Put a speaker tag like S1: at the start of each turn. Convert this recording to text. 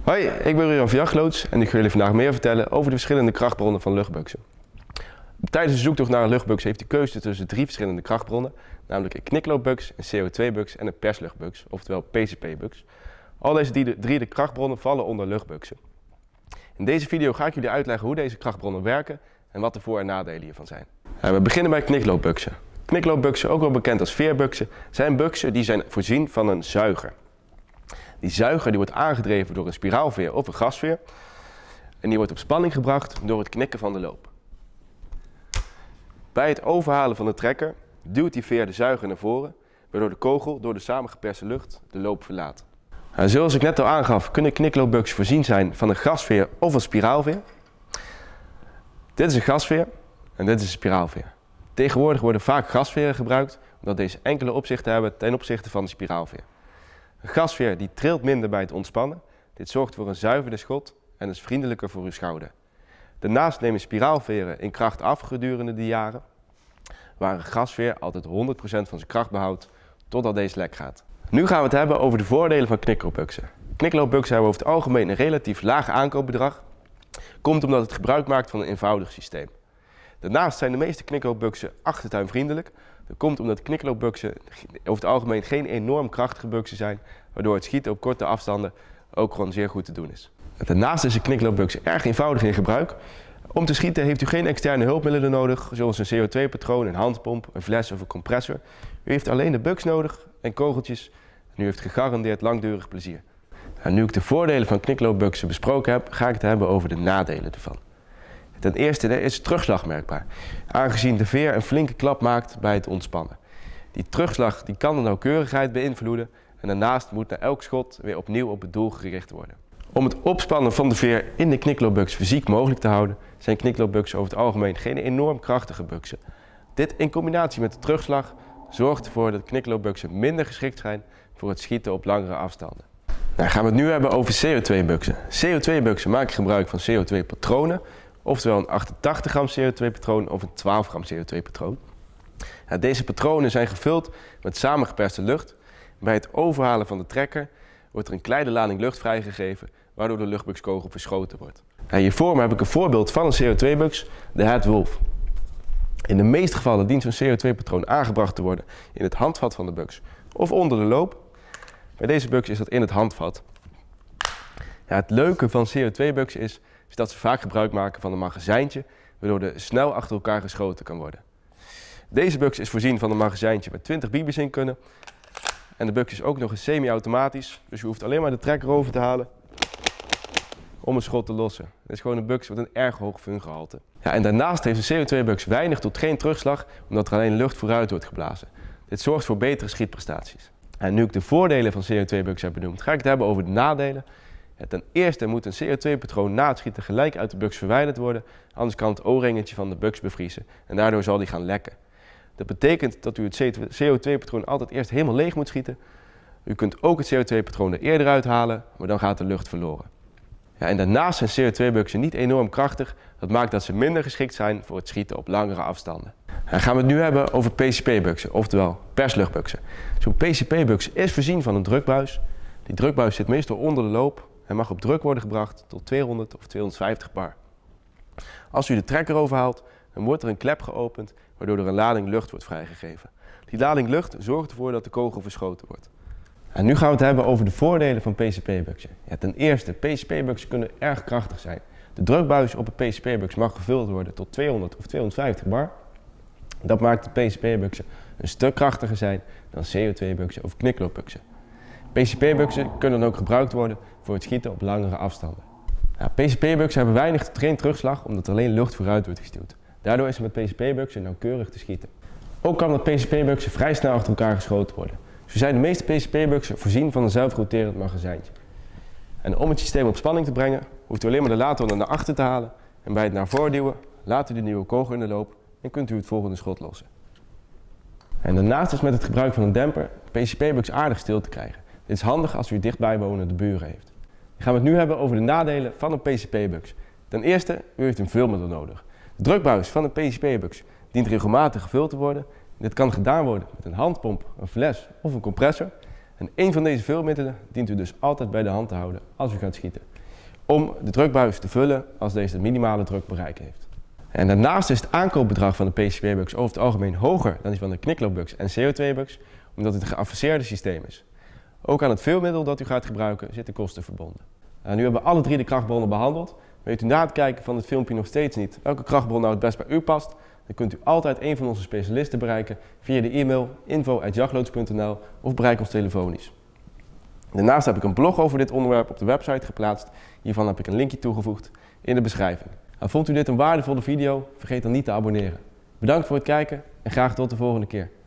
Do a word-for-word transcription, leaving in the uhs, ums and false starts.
S1: Hoi, ik ben Ruran van Jachtloods en ik ga jullie vandaag meer vertellen over de verschillende krachtbronnen van luchtbuksen. Tijdens de zoektocht naar een luchtbuks heeft u keuze tussen drie verschillende krachtbronnen, namelijk een knikloopbuks, een C O twee buks en een persluchtbuks, oftewel P C P buks. Al deze drie de krachtbronnen vallen onder luchtbuksen. In deze video ga ik jullie uitleggen hoe deze krachtbronnen werken en wat de voor- en nadelen hiervan zijn. We beginnen bij knikloopbuksen. Knikloopbuksen, ook wel bekend als veerbuksen, zijn buksen die zijn voorzien van een zuiger. Die zuiger die wordt aangedreven door een spiraalveer of een gasveer en die wordt op spanning gebracht door het knikken van de loop. Bij het overhalen van de trekker duwt die veer de zuiger naar voren, waardoor de kogel door de samengeperste lucht de loop verlaat. Nou, zoals ik net al aangaf, kunnen knikloopbuksen voorzien zijn van een gasveer of een spiraalveer. Dit is een gasveer en dit is een spiraalveer. Tegenwoordig worden vaak gasveren gebruikt omdat deze enkele opzichten hebben ten opzichte van de spiraalveer. Een gasveer die trilt minder bij het ontspannen. Dit zorgt voor een zuiverder schot en is vriendelijker voor uw schouder. Daarnaast nemen spiraalveren in kracht af gedurende de jaren, waar een gasveer altijd honderd procent van zijn kracht behoudt totdat deze lek gaat. Nu gaan we het hebben over de voordelen van knikloopbuksen. Knikloopbuksen hebben over het algemeen een relatief laag aankoopbedrag. Komt omdat het gebruik maakt van een eenvoudig systeem. Daarnaast zijn de meeste knikloopbuksen achtertuinvriendelijk. Dat komt omdat knikloopbuksen over het algemeen geen enorm krachtige buksen zijn, waardoor het schieten op korte afstanden ook gewoon zeer goed te doen is. Daarnaast is een knikloopbuks erg eenvoudig in gebruik. Om te schieten heeft u geen externe hulpmiddelen nodig, zoals een C O twee patroon, een handpomp, een fles of een compressor. U heeft alleen de buks nodig en kogeltjes en u heeft gegarandeerd langdurig plezier. Nou, nu ik de voordelen van knikloopbuksen besproken heb, ga ik het hebben over de nadelen ervan. Ten eerste is terugslag merkbaar, aangezien de veer een flinke klap maakt bij het ontspannen. Die terugslag die kan de nauwkeurigheid beïnvloeden en daarnaast moet na elk schot weer opnieuw op het doel gericht worden. Om het opspannen van de veer in de knikloopbuks fysiek mogelijk te houden, zijn knikloopbuksen over het algemeen geen enorm krachtige buksen. Dit in combinatie met de terugslag zorgt ervoor dat knikloopbuksen minder geschikt zijn voor het schieten op langere afstanden. Nou, gaan we het nu hebben over C O twee buksen. C O twee buksen maken gebruik van C O twee patronen, oftewel een achtentachtig gram C O twee patroon of een twaalf gram C O twee patroon. Ja, deze patronen zijn gevuld met samengeperste lucht. Bij het overhalen van de trekker wordt er een kleine lading lucht vrijgegeven, waardoor de luchtbukskogel verschoten wordt. Ja, hiervoor heb ik een voorbeeld van een C O twee buks, de Het Wolf. In de meeste gevallen dient zo'n C O twee patroon aangebracht te worden in het handvat van de buks of onder de loop. Bij deze buks is dat in het handvat. Ja, het leuke van C O twee buks is, is dat ze vaak gebruik maken van een magazijntje, waardoor er snel achter elkaar geschoten kan worden. Deze buks is voorzien van een magazijntje met twintig bibers in kunnen. En de buks is ook nog eens semi-automatisch, dus je hoeft alleen maar de trekker over te halen om een schot te lossen. Het is gewoon een buks met een erg hoog fungehalte. Ja, en daarnaast heeft een C O twee buks weinig tot geen terugslag, omdat er alleen lucht vooruit wordt geblazen. Dit zorgt voor betere schietprestaties. En nu ik de voordelen van C O twee buks heb benoemd, ga ik het hebben over de nadelen. Ja, ten eerste moet een C O twee patroon na het schieten gelijk uit de buks verwijderd worden, anders kan het O-ringetje van de buks bevriezen en daardoor zal die gaan lekken. Dat betekent dat u het C O twee patroon altijd eerst helemaal leeg moet schieten. U kunt ook het C O twee patroon er eerder uithalen, maar dan gaat de lucht verloren. Ja, en daarnaast zijn C O twee buksen niet enorm krachtig. Dat maakt dat ze minder geschikt zijn voor het schieten op langere afstanden. Dan gaan we het nu hebben over P C P buksen, oftewel persluchtbuksen. Zo'n P C P buks is voorzien van een drukbuis. Die drukbuis zit meestal onder de loop en mag op druk worden gebracht tot tweehonderd of tweehonderdvijftig bar. Als u de trekker overhaalt, dan wordt er een klep geopend, waardoor er een lading lucht wordt vrijgegeven. Die lading lucht zorgt ervoor dat de kogel verschoten wordt. En nu gaan we het hebben over de voordelen van P C P buksen. Ja, ten eerste, P C P buksen kunnen erg krachtig zijn. De drukbuis op een P C P buks mag gevuld worden tot tweehonderd of tweehonderdvijftig bar. Dat maakt de P C P buksen een stuk krachtiger zijn dan C O twee buksen of knikloopbuksen. P C P buksen kunnen dan ook gebruikt worden voor het schieten op langere afstanden. Ja, P C P buksen hebben weinig tot geen terugslag omdat er alleen lucht vooruit wordt gestuwd. Daardoor is het met P C P buksen nauwkeurig te schieten. Ook kan met P C P buksen vrij snel achter elkaar geschoten worden. Zo zijn de meeste P C P buksen voorzien van een zelfroterend magazijntje. En om het systeem op spanning te brengen, hoeft u alleen maar de laadtoren naar achter te halen en bij het naar voren duwen, laat u de nieuwe kogel in de loop en kunt u het volgende schot lossen. En daarnaast is met het gebruik van een demper P C P buks aardig stil te krijgen. Dit is handig als u dichtbij wonende buren heeft. Dan gaan we het nu hebben over de nadelen van een P C P buks. Ten eerste, u heeft een vulmiddel nodig. De drukbuis van een P C P buks dient regelmatig gevuld te worden. Dit kan gedaan worden met een handpomp, een fles of een compressor. En één van deze vulmiddelen dient u dus altijd bij de hand te houden als u gaat schieten. om de drukbuis te vullen als deze de minimale druk bereikt heeft. En daarnaast is het aankoopbedrag van de P C B-bux over het algemeen hoger dan die van de knikloopbux en C O twee bux, omdat het een geavanceerde systeem is. Ook aan het vulmiddel dat u gaat gebruiken zitten kosten verbonden. Nou, nu hebben we alle drie de krachtbronnen behandeld. Weet u na het kijken van het filmpje nog steeds niet welke krachtbron nou het best bij u past, dan kunt u altijd een van onze specialisten bereiken via de e-mail info at jagloods punt n l of bereik ons telefonisch. Daarnaast heb ik een blog over dit onderwerp op de website geplaatst. Hiervan heb ik een linkje toegevoegd in de beschrijving. En vond u dit een waardevolle video? Vergeet dan niet te abonneren. Bedankt voor het kijken en graag tot de volgende keer.